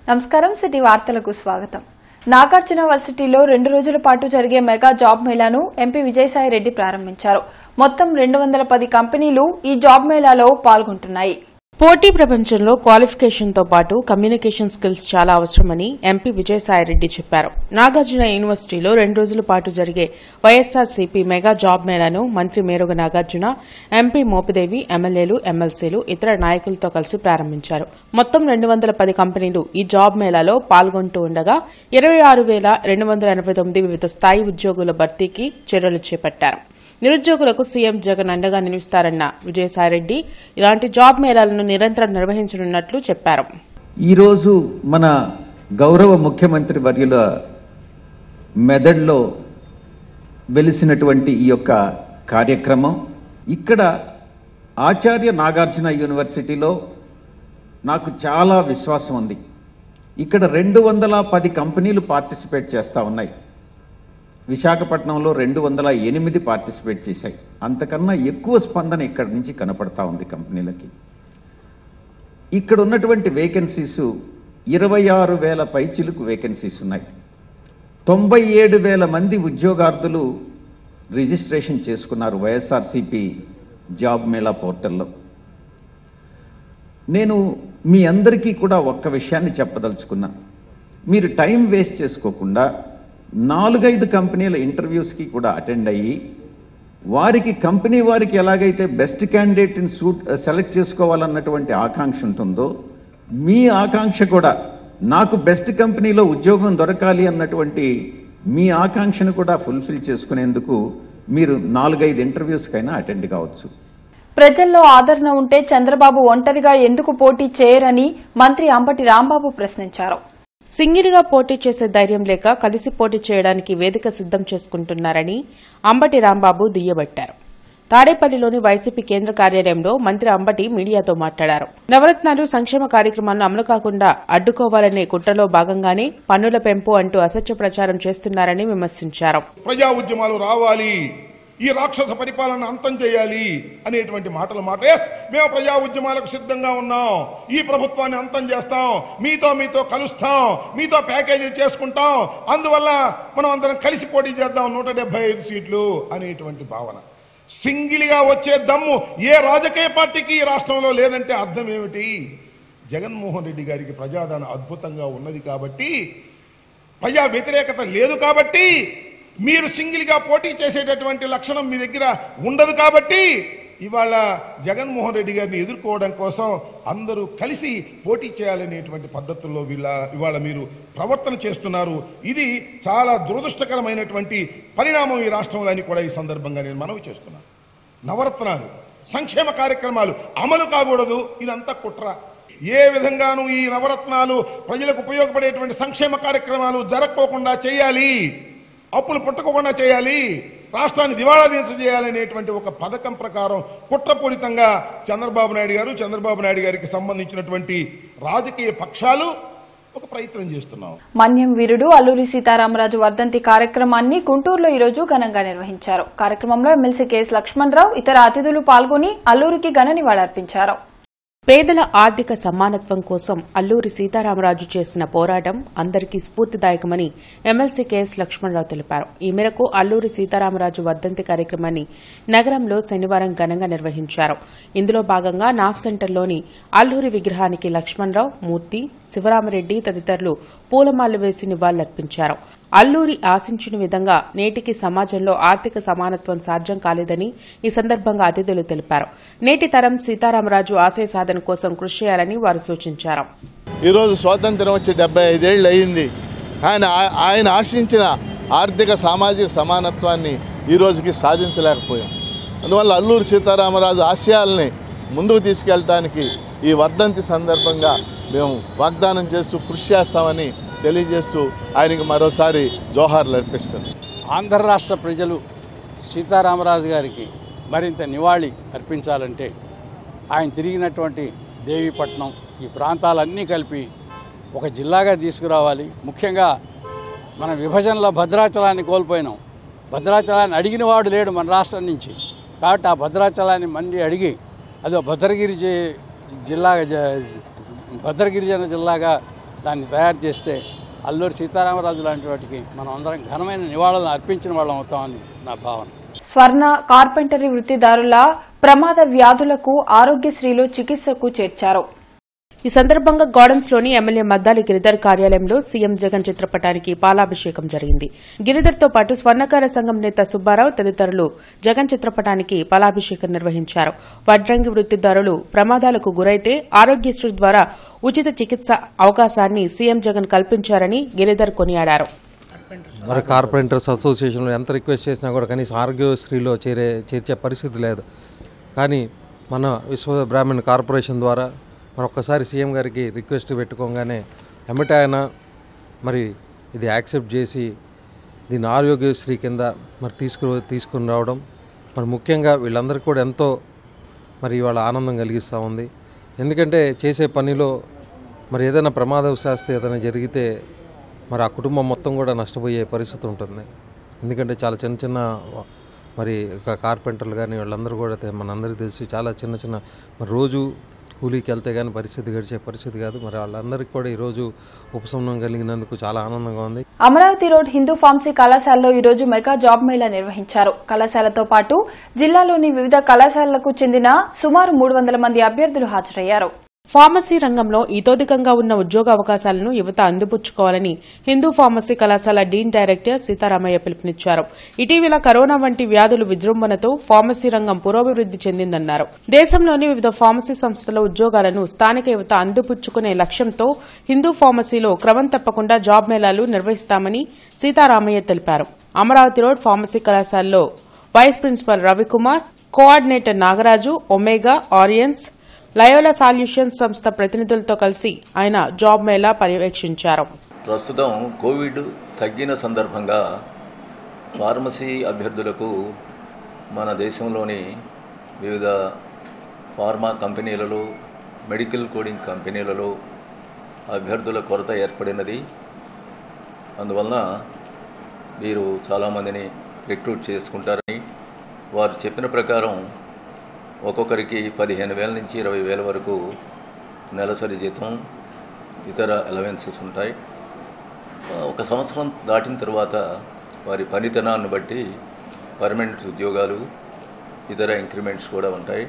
నమస్కారం సిటీ వార్తలకు స్వాగతం. నాగార్జున వర్సిటీలో 2 రోజుల పాటు జరిగే మెగా జాబ్ మేళాను ఎంపీ విజయసాయి రెడ్డి ప్రారంభించారు. మొత్తం 210 కంపెనీలు ఈ జాబ్ మేళాలో పాల్గొంటున్నాయి. పోటీ ప్రపంచంలో క్వాలిఫికేషన్ తో పాటు కమ్యూనికేషన్ స్కిల్స్ చాలా అవసరమని ఎంపీ విజయసాయిరెడ్డి చెప్పారు. నాగార్జున యూనివర్సిటీలో 2 రోజుల పాటు జరిగే వైఎస్సార్సీపీ మెగా జాబ్ మేళాను మంత్రి మేరుగ నాగార్జున, ఎంపీ మోపిదేవి, ఎమ్మెల్యేలు, ఎమ్మెల్సీలు, ఇతర నాయకులతో కలిసి ప్రారంభించారు. మొత్తం 210 కంపెనీలు ఈ జాబ్ మేళాలో పాల్గొంటూ ఉండగా 26,289 వివిధ స్థాయి ఉద్యోగుల భర్తీకి చర్యలు చేపట్టారు. నిరుద్యోగులకు సీఎం జగన్ అండగా నిలుస్తారన్న విజయసాయిరెడ్డి ఇలాంటి జాబ్ మేళాలను నిరంతరం నిర్వహించనున్నట్లు చెప్పారు. ఈరోజు మన గౌరవ ముఖ్యమంత్రి వర్యుల మెదడులో వెలిసినటువంటి ఈ యొక్క కార్యక్రమం ఇక్కడ ఆచార్య నాగార్జున యూనివర్సిటీలో నాకు చాలా విశ్వాసం ఉంది. ఇక్కడ 210 కంపెనీలు పార్టిసిపేట్ చేస్తూ ఉన్నాయి. విశాఖపట్నంలో 208 పార్టిసిపేట్ చేశాయి. అంతకన్నా ఎక్కువ స్పందన ఇక్కడ నుంచి కనపడతా ఉంది కంపెనీలకి. ఇక్కడ ఉన్నటువంటి వేకెన్సీస్ 26,000 పైచిలుకు వేకెన్సీస్ ఉన్నాయి. 97,000 మంది ఉద్యోగార్థులు రిజిస్ట్రేషన్ చేసుకున్నారు వైఎస్ఆర్సీపీ జాబ్ మేళా పోర్టల్లో. నేను మీ అందరికీ కూడా ఒక్క విషయాన్ని చెప్పదలుచుకున్నా. మీరు టైం వేస్ట్ చేసుకోకుండా 4-5 కంపెనీల ఇంటర్వ్యూస్కి కూడా అటెండ్ అయ్యి కంపెనీ వారికి ఎలాగైతే బెస్ట్ క్యాండిడేట్ని సెలెక్ట్ చేసుకోవాలన్నటువంటి ఆకాంక్ష ఉంటుందో మీ ఆకాంక్ష కూడా నాకు బెస్ట్ కంపెనీలో ఉద్యోగం దొరకాలి అన్నటువంటి మీ ఆకాంక్షను కూడా ఫుల్ఫిల్ చేసుకునేందుకు మీరు 4-5 ఇంటర్వ్యూస్కైనా అటెండ్ కావచ్చు. ప్రజల్లో ఆదరణ ఉంటే చంద్రబాబు ఒంటరిగా ఎందుకు పోటీ చేయరని మంత్రి అంబటి రాంబాబు ప్రశ్నించారు. సింగిల్గా పోటీ చేసే ధైర్యం లేక కలిసి పోటీ చేయడానికి వేదిక సిద్దం చేసుకుంటున్నారని అంబటి రాంబాబు దుయ్యబట్టారు. తాడేపల్లిలోని వైసీపీ కేంద్ర కార్యాలయంలో మంత్రి అంబటి మీడియాతో మాట్లాడారు. నవరత్నాలు సంక్షేమ కార్యక్రమాలను అమలు కాకుండా అడ్డుకోవాలనే కుట్రలో భాగంగానే పన్నుల పెంపు అంటూ అసత్య ప్రచారం చేస్తున్నారని విమర్శించారు. ప్రజా ఉద్యమాలు రావాలి, ఈ రాక్షస పరిపాలన అంతం చేయాలి అనేటువంటి మాటలు మేము ప్రజా ఉద్యమాలకు సిద్ధంగా ఉన్నాం, ఈ ప్రభుత్వాన్ని అంతం చేస్తాం, మీతో కలుస్తాం, మీతో ప్యాకేజీలు చేసుకుంటాం, అందువల్ల మనం అందరం కలిసి పోటీ చేద్దాం 175 సీట్లు అనేటువంటి భావన. సింగిల్ గా వచ్చే దమ్ము ఏ రాజకీయ పార్టీకి ఈ రాష్ట్రంలో లేదంటే అర్థం ఏమిటి? జగన్మోహన్ రెడ్డి గారికి ప్రజాదరణ అద్భుతంగా ఉన్నది కాబట్టి, ప్రజా వ్యతిరేకత లేదు కాబట్టి, మీరు సింగిల్ గా పోటీ చేసేటటువంటి లక్షణం మీ దగ్గర ఉండదు కాబట్టి ఇవాళ జగన్మోహన్ రెడ్డి గారిని ఎదుర్కోవడం కోసం అందరూ కలిసి పోటీ చేయాలనేటువంటి పద్ధతుల్లో ఇవాళ మీరు ప్రవర్తన చేస్తున్నారు. ఇది చాలా దురదృష్టకరమైనటువంటి పరిణామం ఈ రాష్ట్రంలో అని కూడా ఈ సందర్భంగా నేను మనవి చేస్తున్నాను. నవరత్నాలు సంక్షేమ కార్యక్రమాలు అమలు కాకూడదు, ఇదంతా కుట్ర. ఏ విధంగానూ ఈ నవరత్నాలు ప్రజలకు ఉపయోగపడేటువంటి సంక్షేమ కార్యక్రమాలు జరగకోకుండా చేయాలి, అప్పులు పుట్టకుండా చేయాలి, రాష్ట్రాన్ని దివాళా చేయాలనేటువంటి ఒక పథకం ప్రకారం కుట్రపూరితంగా చంద్రబాబు నాయుడు గారికి సంబంధించినటువంటి రాజకీయ పక్షాలు ఒక ప్రయత్నం చేస్తున్నాం. మన్యం వీరుడు అల్లూరి సీతారామరాజు వర్ధంతి కార్యక్రమాన్ని గుంటూరులో ఈ రోజు ఘనంగా నిర్వహించారు. కార్యక్రమంలో ఎమ్మెల్సీ కెఎస్ లక్ష్మణరావు, ఇతర అతిథులు పాల్గొని అల్లూరికి ఘన నివాళులర్పించారు. పేదల ఆర్థిక సమానత్వం కోసం అల్లూరి సీతారామరాజు చేసిన పోరాటం అందరికీ స్ఫూర్తిదాయకమని ఎమ్మెల్సీ కెఎస్ లక్ష్మణరావు తెలిపారు. ఈ మేరకు అల్లూరి సీతారామరాజు వర్ధంతి కార్యక్రమాన్ని నగరంలో శనివారం ఘనంగా నిర్వహించారు. ఇందులో భాగంగా నాఫ్ సెంటర్లోని అల్లూరి విగ్రహానికి లక్ష్మణరావు, మూర్తి, శివరామరెడ్డి తదితరులు పూలమాలలు వేసి నివాళులర్పించారు. అల్లూరి ఆశించిన విధంగా నేటికి సమాజంలో ఆర్థిక సమానత్వం సాధ్యం కాలేదని ఈ సందర్భంగా అతిథులు తెలిపారు. నేటి తరం సీతారామరాజు ఆశయ సాధన కోసం కృషి చేయాలని వారు సూచించారు. ఈరోజు స్వాతంత్ర్యం వచ్చి 75 ఏళ్లు అయింది. ఆయన ఆశించిన ఆర్థిక సామాజిక సమానత్వాన్ని ఈ రోజుకి సాధించలేకపోయాం. అందువల్ల అల్లూరి సీతారామరాజు ఆశయాల్ని ముందుకు తీసుకెళ్ళడానికి ఈ వర్ధంతి సందర్భంగా మేము వాగ్దానం చేస్తూ కృషి చేస్తామని తెలియజేస్తూ ఆయనకి మరోసారి జోహార్లు అర్పిస్తాను. ఆంధ్ర రాష్ట్ర ప్రజలు సీతారామరాజు గారికి మరింత నివాళి అర్పించాలంటే ఆయన తిరిగినటువంటి దేవీపట్నం ఈ ప్రాంతాలన్నీ కలిపి ఒక జిల్లాగా తీసుకురావాలి. ముఖ్యంగా మన విభజనలో భద్రాచలాన్ని కోల్పోయినాం. భద్రాచలాన్ని అడిగిన వాడు లేడు మన రాష్ట్రం నుంచి. కాబట్టి ఆ భద్రాచలాన్ని మళ్ళీ అడిగి అదో భద్రగిరి జిల్లాగా భద్రగిరిజన జిల్లాగా దాన్ని తయారు చేస్తే అల్లూరి సీతారామరాజు లాంటి వాటికి మనం అందరం ఘనమైన నివాళులను అర్పించిన వాళ్ళం అవుతామని నా భావన. స్వర్ణ కార్పెంటరీ వృత్తిదారుల ప్రమాద వ్యాధులకు ఆరోగ్యశ్రీలో చికిత్సకు చేర్చారు. ఈ సందర్భంగా గార్డెన్స్ లోని ఎమ్మెల్యే మద్దాలి గిరిధర్ కార్యాలయంలో సీఎం జగన్ చిత్రపటానికి పాలాభిషేకం జరిగింది. గిరిధర్ తో పాటు స్వర్ణకార సంఘం నేత సుబ్బారావు తదితరులు జగన్ చిత్రపటానికి పాలాభిషేకం నిర్వహించారు. వడ్రంగి వృత్తిదారులు ప్రమాదాలకు గురైతే ఆరోగ్యశ్రీ ద్వారా ఉచిత చికిత్స అవకాశాన్ని సీఎం జగన్ కల్పించారని గిరిధర్ కొనియాడారు. మరి కార్పెంటర్స్ అసోసియేషన్లో ఎంత రిక్వెస్ట్ చేసినా కూడా కనీసం ఆరోగ్యశ్రీలో చేర్చే పరిస్థితి లేదు. కానీ మన విశ్వ బ్రాహ్మణ్ కార్పొరేషన్ ద్వారా మరొకసారి సీఎం గారికి రిక్వెస్ట్ పెట్టుకోగానే ఎమ్మటే ఆయన మరి ఇది యాక్సెప్ట్ చేసి దీన్ని ఆరోగ్యశ్రీ కింద మరి తీసుకుని రావడం మరి ముఖ్యంగా వీళ్ళందరికీ కూడా ఎంతో మరి ఇవాళ ఆనందం కలిగిస్తూ ఉంది. ఎందుకంటే చేసే పనిలో మరి ఏదైనా ప్రమాదవశాస్తు ఏదైనా జరిగితే మరి ఆ కుటుంబం మొత్తం కూడా నష్టపోయే పరిస్థితి ఉంటుంది. ఎందుకంటే చాలా చిన్న చిన్న మరి కార్పెంటర్లు కానీ వాళ్ళందరూ కూడా మనందరికీ తెలిసి చాలా చిన్న చిన్న మరి రోజు కూలీకి వెళ్తే కానీ పరిస్థితి గడిచే పరిస్థితి కాదు. మరి వాళ్ళందరికీ కూడా ఈరోజు ఉపశమనం కలిగినందుకు చాలా ఆనందంగా ఉంది. అమరావతి రోడ్ హిందూ ఫార్మసీ కళాశాలలో ఈరోజు మెగా జాబ్ మేళా నిర్వహించారు. కళాశాలతో పాటు జిల్లాలోని వివిధ కళాశాలలకు చెందిన సుమారు 300 మంది అభ్యర్థులు హాజరయ్యారు. ఫార్మసీ రంగంలో ఇతోధికంగా ఉన్న ఉద్యోగ అవకాశాలను యువత అందిపుచ్చుకోవాలని హిందూ ఫార్మసీ కళాశాల డీన్ డైరెక్టర్ సీతారామయ్య పిలుపునిచ్చారు. ఇటీవల కరోనా వంటి వ్యాధులు విజృంభణతో ఫార్మసీ రంగం పురోభివృద్ది చెందిందన్నారు. దేశంలోని వివిధ ఫార్మసీ సంస్థల ఉద్యోగాలను స్థానిక యువత అందిపుచ్చుకునే లక్ష్యంతో హిందూ ఫార్మసీలో క్రమం తప్పకుండా జాబ్ మేళాలు నిర్వహిస్తామని సీతారామయ్య తెలిపారు. అమరావతి రోడ్ ఫార్మసీ కళాశాలలో vice principal Ravikumar, coordinator Nagaraju, omega, Aryans, Loyola solutions సంస్థ ప్రతినిధులతో కలిసి ఆయన జాబ్ మేళా పర్యవేక్షించారు. ప్రస్తుతం కోవిడ్ తగ్గిన సందర్భంగా ఫార్మసీ అభ్యర్థులకు మన దేశంలోని వివిధ ఫార్మా కంపెనీలలో, మెడికల్ కోడింగ్ కంపెనీలలో అభ్యర్థుల కొరత ఏర్పడినది. అందువలన వీరు చాలామందిని రిక్రూట్ చేసుకుంటారని వారు చెప్పిన ప్రకారం ఒక్కొక్కరికి 15,000 నుంచి 20,000 వరకు నెలసరి జీతం, ఇతర అలవెన్సెస్ ఉంటాయి. ఒక సంవత్సరం దాటిన తర్వాత వారి పనితనాన్ని బట్టి పర్మనెంట్ ఉద్యోగాలు, ఇతర ఇంక్రిమెంట్స్ కూడా ఉంటాయి.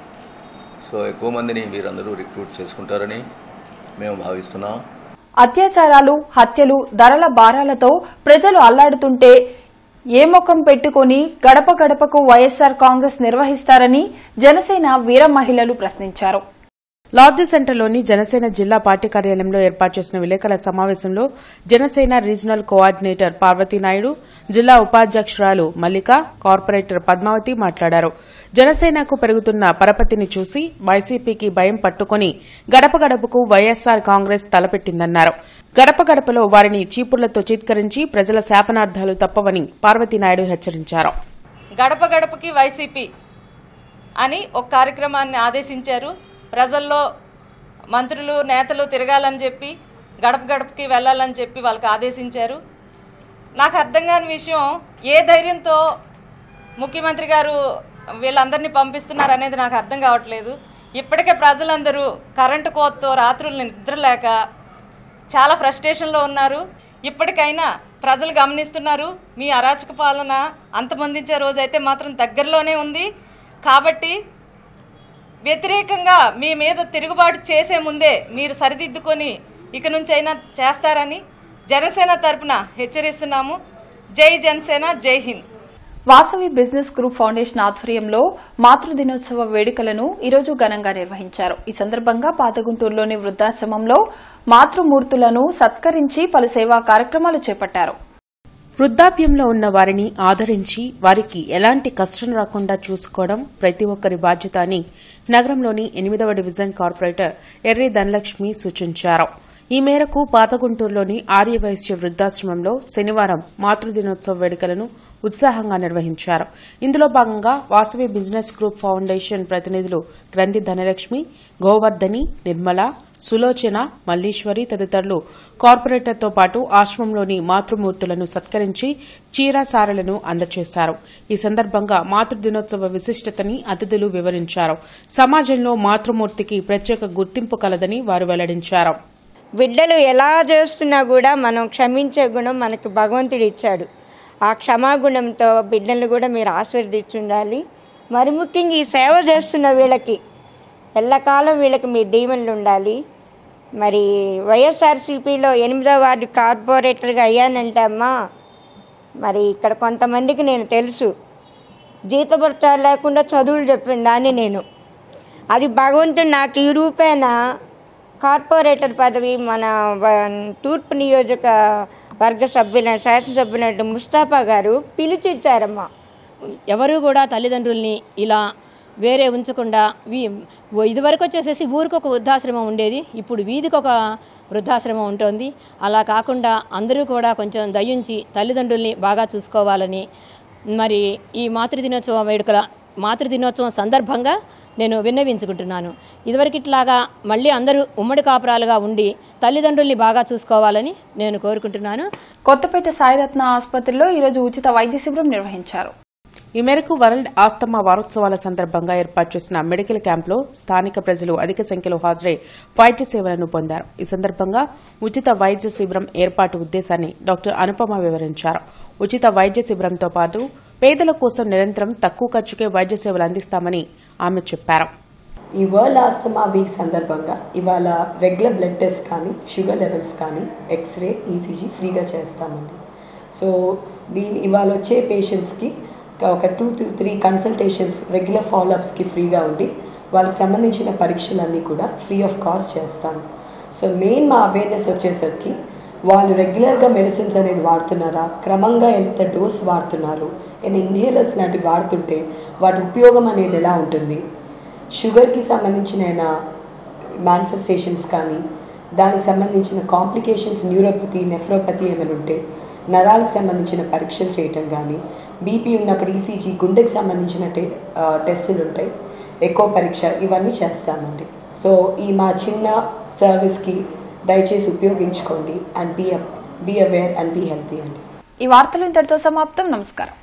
సో ఎక్కువ మందిని మీరందరూ రిక్రూట్ చేసుకుంటారని మేము భావిస్తున్నాం. అత్యాచారాలు, హత్యలు, ధరల భారాలతో ప్రజలు అల్లాడుతుంటే ఏ ముఖం పెట్టుకుని గడప గడపకు వైఎస్సార్ కాంగ్రెస్ నిర్వహిస్తారని జనసేన వీర మహిళలు ప్రశ్నించారు. లార్జ్ సెంటర్లోని జనసేన జిల్లా పార్టీ కార్యాలయంలో ఏర్పాటు చేసిన విలేకరుల సమావేశంలో జనసేన రీజనల్ కోఆర్డినేటర్ పార్వతీనాయుడు, జిల్లా ఉపాధ్యక్షురాలు మల్లిక, కార్పొరేటర్ పద్మావతి మాట్లాడారు. జనసేనకు పెరుగుతున్న పరపతిని చూసి వైసీపీకి భయం పట్టుకుని గడప గడపకు వైఎస్సార్ కాంగ్రెస్ తలపెట్టిందన్నారు. గడప గడపలో వారిని చీపుర్లతో చీత్కరించి ప్రజల శాపనార్థాలు తప్పవని పార్వతీనాయుడు హెచ్చరించారు. గడప గడపకి వైసీపీ అని ఒక కార్యక్రమాన్ని ఆదేశించారు. ప్రజల్లో మంత్రులు, నేతలు తిరగాలని చెప్పి, గడప గడపకి వెళ్ళాలని చెప్పి వాళ్ళకి ఆదేశించారు. నాకు అర్థం కాని విషయం, ఏ ధైర్యంతో ముఖ్యమంత్రి గారు వీళ్ళందరినీ పంపిస్తున్నారు అనేది నాకు అర్థం కావట్లేదు. ఇప్పటికే ప్రజలందరూ కరెంటు కోతతో రాత్రులు నిద్రలేక చాలా ఫ్రస్ట్రేషన్లో ఉన్నారు. ఇప్పటికైనా ప్రజలు గమనిస్తున్నారు, మీ అరాచక పాలన అంతమొందించే రోజైతే మాత్రం దగ్గరలోనే ఉంది. కాబట్టి వ్యతిరేకంగా మీ మీద తిరుగుబాటు చేసే ముందే మీరు సరిదిద్దుకొని ఇక నుంచైనా చేస్తారని జనసేన తరపున హెచ్చరిస్తున్నాము. జై జనసేన, జై Hind. Vasavi business group foundation ఆధ్వర్యంలో మాతృదినోత్సవ వేడుకలను ఈరోజు ఘనంగా నిర్వహించారు. ఈ సందర్భంగా పాతగుంటూరులోని వృద్ధాశ్రమంలో మాతృమూర్తులను సత్కరించి పలు సేవా కార్యక్రమాలు చేపట్టారు. వృద్ధాప్యంలో ఉన్న వారిని ఆదరించి వారికి ఎలాంటి కష్టం రాకుండా చూసుకోవడం ప్రతి ఒక్కరి బాధ్యత అని నగరంలోని 8వ డివిజన్ కార్పొరేటర్ ఎర్రి ధనలక్ష్మి సూచించారు. ఈ మేరకు పాతగుంటూరులోని ఆర్యవైశ్య వృద్ధాశ్రమంలో శనివారం మాతృదినోత్సవ వేడుకలను ఉత్సాహంగా నిర్వహించారు. ఇందులో భాగంగా వాసవి బిజినెస్ గ్రూప్ ఫౌండేషన్ ప్రతినిధులు గ్రంథి ధనలక్ష్మి, గోవర్ధని, నిర్మల, సులోచన, మల్లీశ్వరి తదితరులు కార్పొరేటర్తో పాటు ఆశ్రమంలోని మాతృమూర్తులను సత్కరించి చీరసారలను అందజేశారు. ఈ సందర్భంగా మాతృదినోత్సవ విశిష్టతని అతిథులు వివరించారు. సమాజంలో మాతృమూర్తికి ప్రత్యేక గుర్తింపు కలదని వారు వెల్లడించారు. బిడ్డలు ఎలా చేస్తున్నా కూడా మనం క్షమించే గుణం మనకు భగవంతుడు ఇచ్చాడు. ఆ క్షమాగుణంతో బిడ్డలను కూడా మీరు ఆశీర్వదించుండాలి. మరి ముఖ్యంగా ఈ సేవ చేస్తున్న వీళ్ళకి ఎల్లకాలం వీళ్ళకి మీ దీవెనలు ఉండాలి. మరి వైఎస్ఆర్సీపీలో 8వ వార్డు కార్పొరేటర్గా అయ్యానంటే అమ్మా, మరి ఇక్కడ కొంతమందికి నేను తెలుసు, జీతభత్యాలు లేకుండా చదువులు చెప్పిన దాన్ని నేను. అది భగవంతుడు నాకు ఈ రూపేణ కార్పొరేటర్ పదవి మన తూర్పు నియోజకవర్గ శాసనసభ్యులు ముస్తాఫా గారు పిలిచిచ్చారమ్మా. ఎవరు కూడా తల్లిదండ్రుల్ని ఇలా వేరే ఉంచకుండా ఇదివరకు వచ్చేసేసి ఊరికి ఒక వృద్ధాశ్రమం ఉండేది, ఇప్పుడు వీధికి ఒక వృద్ధాశ్రమం ఉంటుంది. అలా కాకుండా అందరూ కూడా కొంచెం దయించి తల్లిదండ్రుల్ని బాగా చూసుకోవాలని మరి ఈ మాతృదినోత్సవం సందర్భంగా నేను విన్నవించుకుంటున్నాను. ఇదివరకు ఇట్లాగా మళ్ళీ అందరూ ఉమ్మడి కాపురాలుగా ఉండి తల్లిదండ్రుల్ని బాగా చూసుకోవాలని నేను కోరుకుంటున్నాను. కొత్తపేట సాయిరత్న ఆసుపత్రిలో ఈరోజు ఉచిత వైద్య శిబిరం నిర్వహించారు. ఈ మేరకు వరల్డ్ ఆస్తమా వారోత్సవాల సందర్భంగా ఏర్పాటు చేసిన మెడికల్ క్యాంపులో స్థానిక ప్రజలు అధిక సంఖ్యలో హాజరై వైద్య సేవలను పొందారు. ఈ సందర్భంగా ఉచిత వైద్య శిబిరం ఏర్పాటు ఉద్దేశాన్ని డాక్టర్ అనుపమ వివరించారు. ఉచిత వైద్య శిబిరంతో పాటు పేదల కోసం నిరంతరం తక్కువ ఖర్చుకే వైద్య సేవలు అందిస్తామని ఆమె చెప్పారు. ఈ వరల్డ్ ఆస్తమా వీక్ సందర్భంగా ఇవాళ రెగ్యులర్ బ్లడ్ టెస్ట్ కానీ షుగర్ లెవెల్స్ కానీ ఎక్స్రే ఈసీజీ ఫ్రీగా చేస్తామండి. సో ఇవాళ వచ్చే పేషెంట్స్కి ఒక 2 to 3 కన్సల్టేషన్స్ రెగ్యులర్ ఫాలోఅప్స్కి ఫ్రీగా ఉండి వాళ్ళకి సంబంధించిన పరీక్షలన్నీ కూడా ఫ్రీ ఆఫ్ కాస్ట్ చేస్తాము. సో మెయిన్ మా అవేర్నెస్ వచ్చేసరికి వాళ్ళు రెగ్యులర్గా మెడిసిన్స్ అనేది వాడుతున్నారా, క్రమంగా ఎంత డోస్ వాడుతున్నారు, ఇన్హేలర్స్ లాంటివి వాడుతుంటే వాటి ఉపయోగం అనేది ఎలా ఉంటుంది, షుగర్కి సంబంధించిన మేనిఫెస్టేషన్స్ కానీ దానికి సంబంధించిన కాంప్లికేషన్స్ న్యూరోపతి నెఫ్రోపతి ఏమైనా ఉంటే నరాలకు సంబంధించిన పరీక్షలు చేయటం కానీ, బీపీ ఉన్నప్పుడు ఈసీజీ, గుండెకి సంబంధించిన టెస్టులు ఉంటాయి, ఎకో పరీక్ష, ఇవన్నీ చేస్తామండి. సో ఈ మా చిన్న సర్వీస్కి దయచేసి ఉపయోగించుకోండి. And be aware and be healthy అండి. ఈ వార్తలు ఇంతటితో సమాప్తం. నమస్కారం.